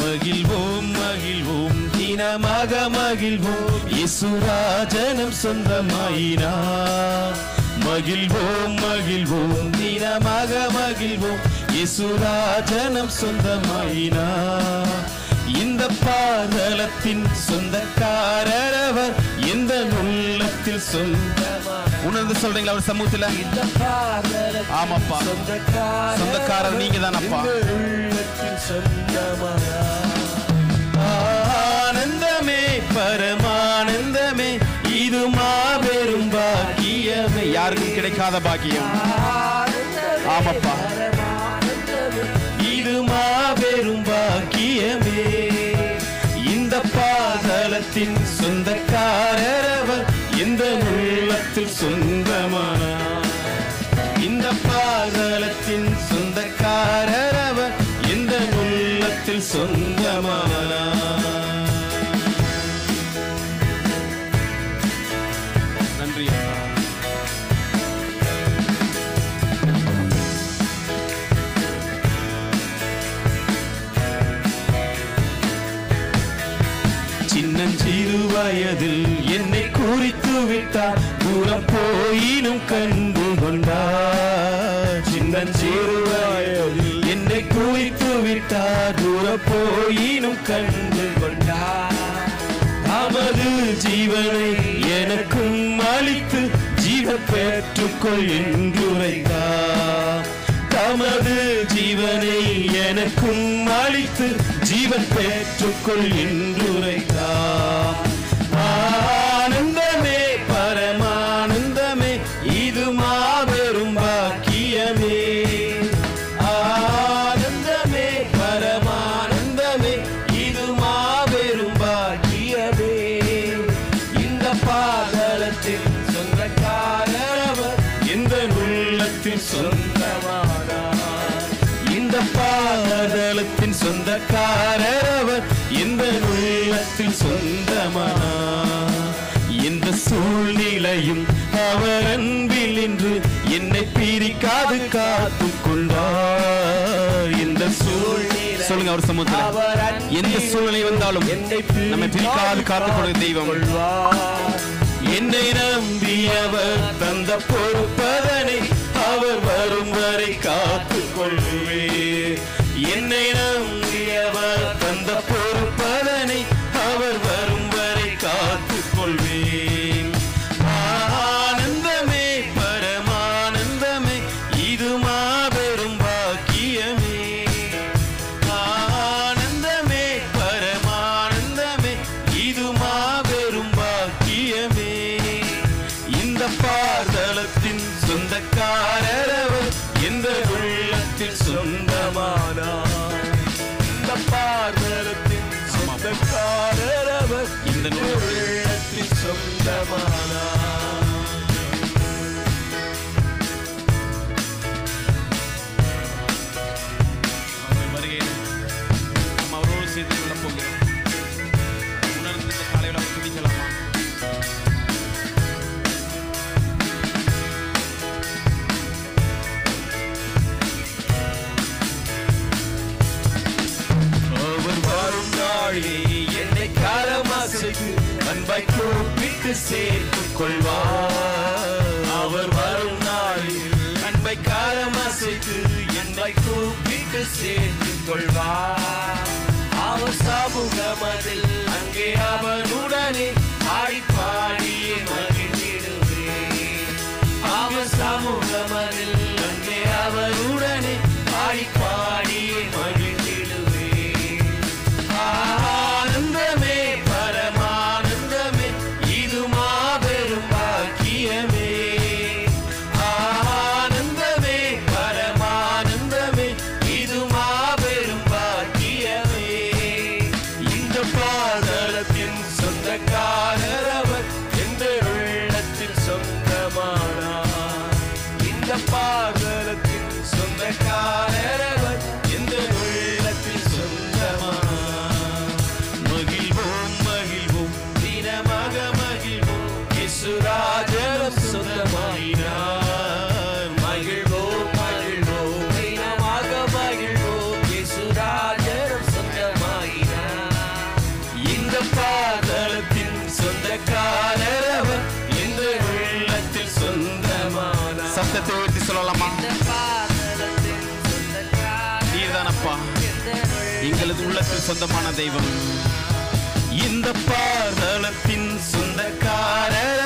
மகிழ்வோம் மகிழ்வோம் தினமாக மகிழ்வோம் இயேசுராஜனம் சொந்தமாயினார். மகிழ்வோம் மகிழ்வோம் தினமாக மகிழ்வோம் இயேசுராஜனம் சொந்தமாயினார். இந்த பாதலத்தின் சொந்தக்காரர் அவர், எந்த உள்ளத்தில் உணர்ந்து சொல்றீங்களா அவர் சமூகத்தில்? ஆமாப்பா, சொந்தக்காரர் நீங்க தானப்பா. ஆனந்தமே பரமானந்தமே இது மாபெரும் பாக்கியமே. யாருக்கும் கிடைக்காத பாக்கியம். ஆமாப்பா, இது மாபெரும் பாக்கியமே. இந்த பாதலத்தின் சொந்தக்காரர் அவர், எந்த உள்ளத்தில் சொந்தமானார். இந்த பாதலத்தின் சொந்தக்காரர் அவர், எந்த உள்ளத்தில் சொந்தமானார். நன்றி. சின்னஞ்சிறு வயதில் என்னை குறித்து விட்டார், தூரம் போயினும் கண்டு கொண்டார். சின்னஞ்சிறு வயதில் என்னை குறித்து விட்டார், தூரம் போயினும் கண்டு கொண்டார். தமது ஜீவனை எனக்கும் அளித்து ஜீவன் பெற்றுக்கொள் என்றுரைத்தார். தமது ஜீவனை எனக்கும் அளித்து ஜீவன் பெற்றுக்கொள் என்றுரைத்தார். ஆனந்தமே பரமானந்தமே இது மாபெரும் பாக்கியமே. ஆனந்தமே பரமானந்தமே இது மாபெரும் பாக்கியமே. இந்த பாதலத்தில் சொந்தக்காரர் அவர், எந்த உள்ளத்தில் சொந்தமானார். இந்த பாதலத்தின் சொந்தக்காரர் அவர், எந்த உள்ளத்தில் சொந்தமானார். எந்த சூழ்நிலையும் அவர் அன்பில் இன்று என்னை பிரிக்காது காத்துக் கொண்டார். எந்த சூழ்நிலை சொல்லுங்க அவர் சமூகத்தில், எந்த சூழ்நிலை வந்தாலும் நம்மை பிரிக்காது காத்துக் கொள்கிற தெய்வம். என்னை நம்பியவர் தந்த பொறுப்பதனை அவர் வரும் வரை காத்துக் கொள்வேன். என்னை நம்பியவர் தந்த பொறுப்பதனை அவர் வரும் வரை காத்துக் கொள்வேன். ஆனந்தமே பரமானந்தமே இது மாபெரும் பாக்கியமே. ஆனந்தமே பரமானந்தமே இது மாபெரும் பாக்கியமே. இந்த பாதலத்தின் சொந்தக்காரர் அவர், எந்த உள்ளத்தில் சொந்தமானார். இந்த பாதலத்தின் சொந்தக்காரர் அவர், இந்த உள்ளத்தில் சொந்தமானார். வருகையில் நம்ம அவரோடு சேர்த்து கொள்ள போகிறோம். உணர்ந்து இந்த காலையில் அவர் துதிக்கலாமா? என்னை காலமாசைக்கு அன்பாய் கூப்பிட்டு சேர்த்துக் கொள்வார். அவர் வரும் நாளில் அன்பை காலமாசைக்கு என்னை கூப்பிட்டு சேர்த்துக் கொள்வார். அவர் சமூகமதில் அங்கே அவனுடனே ஆடி பாடியே மகிழ்ந்திடுவேன். அவர் சமூகமதில் அங்கே அவனுடனே ஆடி பாடியே மகிழ்ந்திடுவேன். ஆனந்தமே பரமானந்தமே இது மாபெரும் பாக்கியமே. ஆனந்தமே பரமானந்தமே இது மாபெரும் பாக்கியமே. சத்தத்தை உயர்த்தி சொல்லலாமா? நீர்தானப்பா எங்களது உள்ளத்தில் சொந்தமான தெய்வம். இந்த பாதளத்தின் சொந்தக்காரர்